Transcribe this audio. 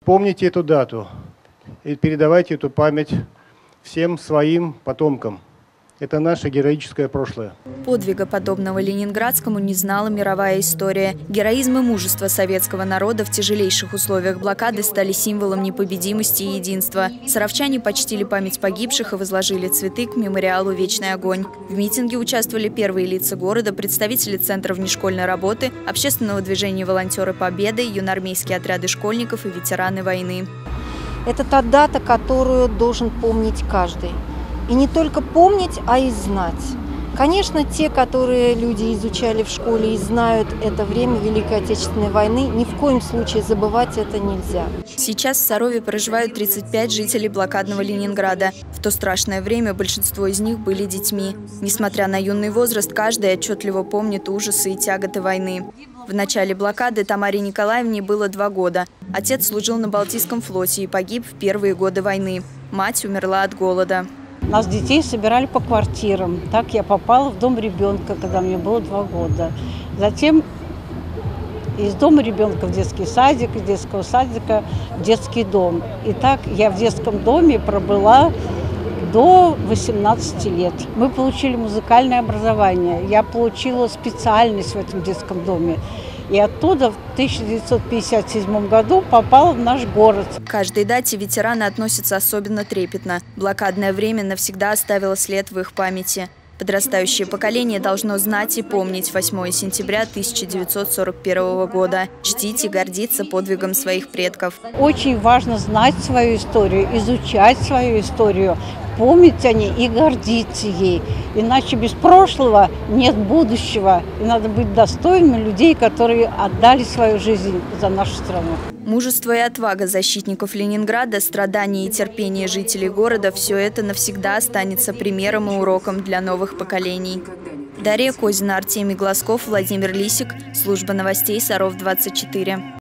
Помните эту дату и передавайте эту память всем своим потомкам. Это наше героическое прошлое. Подвига, подобного ленинградскому, не знала мировая история. Героизм и мужество советского народа в тяжелейших условиях блокады стали символом непобедимости и единства. Саровчане почтили память погибших и возложили цветы к мемориалу «Вечный огонь». В митинге участвовали первые лица города, представители Центра внешкольной работы, общественного движения «Волонтеры Победы», юноармейские отряды школьников и ветераны войны. Это та дата, которую должен помнить каждый. И не только помнить, а и знать. Конечно, те, которые люди изучали в школе и знают это время Великой Отечественной войны, ни в коем случае забывать это нельзя. Сейчас в Сарове проживают 35 жителей блокадного Ленинграда. В то страшное время большинство из них были детьми. Несмотря на юный возраст, каждый отчетливо помнит ужасы и тяготы войны. В начале блокады Тамаре Николаевне было 2 года. Отец служил на Балтийском флоте и погиб в первые годы войны. Мать умерла от голода. Нас, детей, собирали по квартирам. Так я попала в дом ребенка, когда мне было 2 года. Затем из дома ребенка в детский садик, из детского садика в детский дом. И так я в детском доме пробыла до 18 лет. Мы получили музыкальное образование. Я получила специальность в этом детском доме. И оттуда в 1957 году попала в наш город. К каждой дате ветераны относятся особенно трепетно. Блокадное время навсегда оставило след в их памяти. Подрастающее поколение должно знать и помнить 8 сентября 1941 года. Чтить и гордиться подвигом своих предков. Очень важно знать свою историю, изучать свою историю, помнить о ней и гордиться ей. Иначе без прошлого нет будущего. И надо быть достойными людей, которые отдали свою жизнь за нашу страну. Мужество и отвага защитников Ленинграда, страдания и терпение жителей города – все это навсегда останется примером и уроком для новых поколений. Дарья Козина, Артемий Глазков, Владимир Лисик. Служба новостей Саров 24.